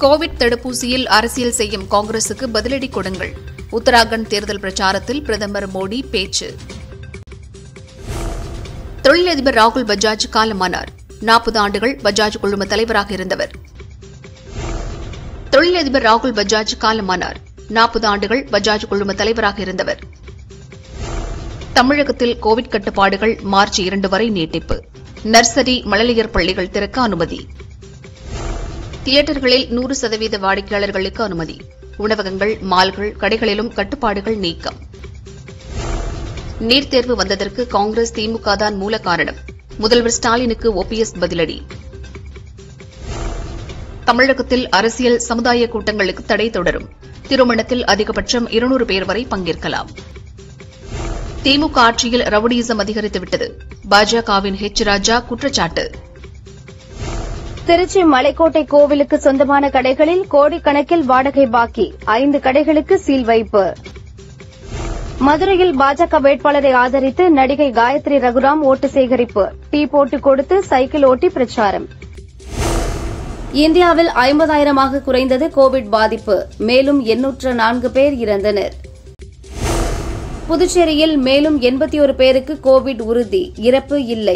Covid தடுப்பூசியில் அரசியல் செய்யும் காங்கிரசுக்கு பதிலடி கொடுங்கள். உத்தராகண்ட் தேர்தல் பிரச்சாரத்தில் பிரதமர் மோடி பேச்சு. தொழிலதிபர் ராகுல் பஜாஜ் காலமானார். 40 ஆண்டுகள் பஜாஜ் குழும தலைவராக இருந்தவர். தொழிலதிபர் ராகுல் பஜாஜ் காலமானார். 40 ஆண்டுகள் பஜாஜ் குழும தலைவராக இருந்தவர். தமிழகத்தில் கோவிட் கட்டுப்பாடுகள் மார்ச் 2 வரை நீட்டிப்பு. நர்சரி, மழலையர் பள்ளிகள் திறக்க அனுமதி. தியேட்டர்களில் 100% வாடிக்கையாளர்களுக்கு அனுமதி. உணவகங்கள், மால்கள், கடைகளிலும் கட்டுப்பாடுகள் நீக்கம். நீட் தேர்வு வந்ததற்கு காங்கிரஸ், திமுக தான் மூல காரணம். முதல்வர் ஸ்டாலினுக்கு ஓபிஎஸ் பதிலடி. தமிழகத்தில் அரசியல், சமுதாய கூட்டங்களுக்கு தடை தொடரும். திருமணத்தில் அதிகபட்சம் 200 பேர் வரை பங்கேற்கலாம். திமுக ஆட்சியில் ரவுடியிசம் அதிகரித்துவிட்டது. பாஜகவின் ராஜா குற்றச்சாட்டு. திருச்சி மலைக்கோட்டை கோவிலுக்கு சொந்தமான கடைகளில் கோடிக்கணக்கில் வாடகை பாக்கி. 5 கடைகளுக்கு சீல் வைப்பு. மதுரையில் பாஜக வேட்பாளரை ஆதரித்து நடிகை காயத்ரி ரகுராம் ஓட்டு சேகரிப்பு. டீ போட்டு கொடுத்து சைக்கிள் ஓட்டி பிரச்சாரம். இந்தியாவில் 50,000 குறைந்தது கோவிட் பாதிப்பு. மேலும் 804 பேர் இறந்தனர். புதுச்சேரியில் மேலும் 81 பேருக்கு கோவிட் உறுதி. இறப்பு இல்லை.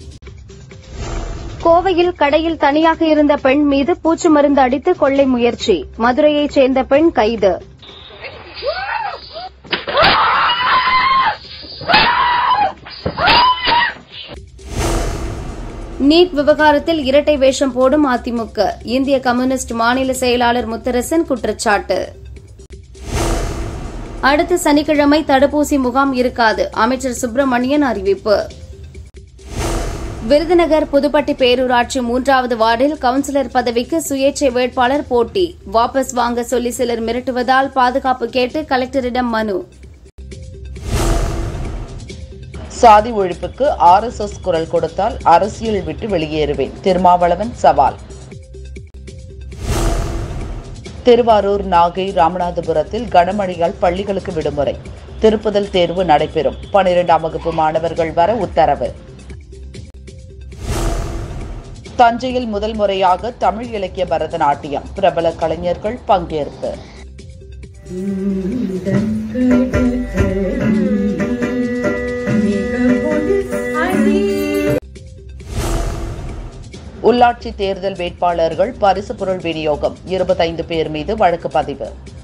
கோவையில் கடையில் தனியாக இருந்த பெண் மீது பூச்சி மருந்து அடித்து கொள்ளை முயற்சி. மதுரையைச் சேர்ந்த பெண் கைது. நீட் விவகாரத்தில் இரட்டை வேஷம் போடும் அதிமுக. இந்திய கம்யூனிஸ்ட் மாநில செயலாளர் முத்தரசன் குற்றச்சாட்டு. அடுத்த சனிக்கிழமை தடுப்பூசி முகாம் இருக்காது. அமைச்சர் சுப்பிரமணியன் அறிவிப்பு. விருதுநகர் புதுப்பட்டி பேரூராட்சி 3வது வார்டில் கவுன்சிலர் பதவிக்கு சுயேட்சை வேட்பாளர் போட்டி. வாபஸ் வாங்க சொல்லி சிலர் மிரட்டுவதால் பாதுகாப்பு கேட்டு கலெக்டரிடம் மனு. சாதி ஒழிப்புக்கு RSS குரல் கொடுத்தால் அரசியல் விட்டு வெளியேறுவேன். திருமாவளவன் சவால். திருவாரூர், நாகை, ராமநாதபுரத்தில் கனமழையால் பள்ளிகளுக்கு விடுமுறை. திருப்புதல் தேர்வு நடைபெறும். 12ஆம் வகுப்பு மாணவர்கள் வர உத்தரவு. தஞ்சையில் முதல் முறையாக தமிழ் இலக்கிய பரதநாட்டியம். பிரபல கலைஞர்கள் பங்கேற்பு. உள்ளாட்சி தேர்தல் வேட்பாளர்கள் பரிசு பொருள் விநியோகம். 25 பேர் மீது வழக்கு பதிவு.